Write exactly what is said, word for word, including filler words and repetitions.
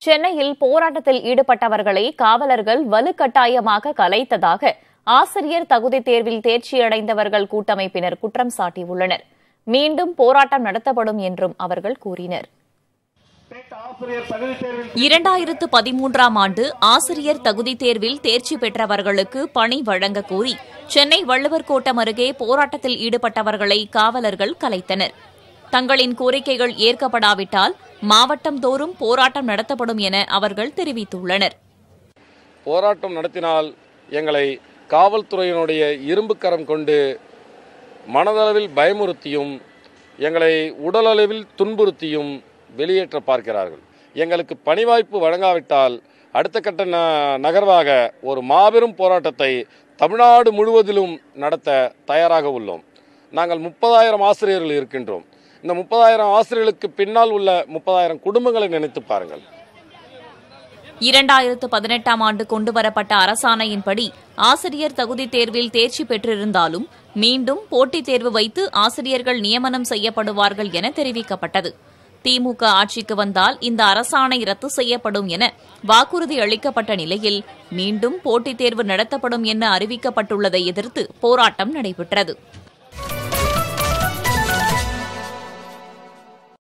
சென்னையில் போராட்டத்தில் ஈடுபட்டவர்களை காவலர்கள் வலுக்கட்டாயமாக கலைத்ததாக ஆசிரியர் தகுதித் தேர்வில் தேர்ச்சியடைந்தவர்கள் கூட்டமைப்பினர் குற்றம் சாட்டியுள்ளனர். மீண்டும் போராட்டம் நடத்தப்படும் என்றும் அவர்கள் கூறினர். இரண்டாயிரத்து பதிமூன்றாம் ஆண்டு ஆசிரியர் தகுதித் தேர்வில் தேர்ச்சி பெற்றவர்களுக்கு பணி வழங்கக் கோரி சென்னை வள்ளுவர் கோட்டம் அருகே போராட்டத்தில் ஈடுபட்டவர்களை காவலர்கள் கலைத்தனர். தங்களின் கோரிக்கைகள் ஏற்கப்படாவிட்டால் மாவட்டம் தோறும் போராட்டம் நடத்தப்படும் என அவர்கள் தெரிவித்துள்ளனர். போராட்டம் நடத்தினால் எங்களை காவல்துறையினுடைய இரும்பு கரம் கொண்டு மனதளவில் பயமுறுத்தியும் எங்களை உடலளவில் துன்புறுத்தியும் வெளியேற்ற பார்க்கிறார்கள். எங்களுக்கு பணி வாய்ப்பு வழங்காவிட்டால் அடுத்த கட்ட நகர்வாக ஒரு மாபெரும் போராட்டத்தை தமிழ்நாடு முழுவதிலும் நடத்த தயாராக உள்ளோம். நாங்கள் முப்பதாயிரம் ஆசிரியர்கள் இருக்கின்றோம். இந்த முப்பதாயிரம் ஆசிரியர்களுக்கு பின்னால் உள்ள முப்பதாயிரம் குடும்பங்களை நினைத்து பாருங்கள். இரண்டாயிரத்து பதினெட்டாம் ஆண்டு கொண்டுவரப்பட்ட அரசாணையின்படி ஆசிரியர் தகுதித் தேர்வில் தேர்ச்சி பெற்றிருந்தாலும் மீண்டும் போட்டித் தேர்வு வைத்து ஆசிரியர்கள் நியமனம் செய்யப்படுவார்கள் என தெரிவிக்கப்பட்டது. திமுக ஆட்சிக்கு வந்தால் இந்த அரசாணை ரத்து செய்யப்படும் என வாக்குறுதி அளிக்கப்பட்ட நிலையில் மீண்டும் போட்டித் தேர்வு நடத்தப்படும் என அறிவிக்கப்பட்டுள்ளதை எதிர்த்து போராட்டம் நடைபெற்றது.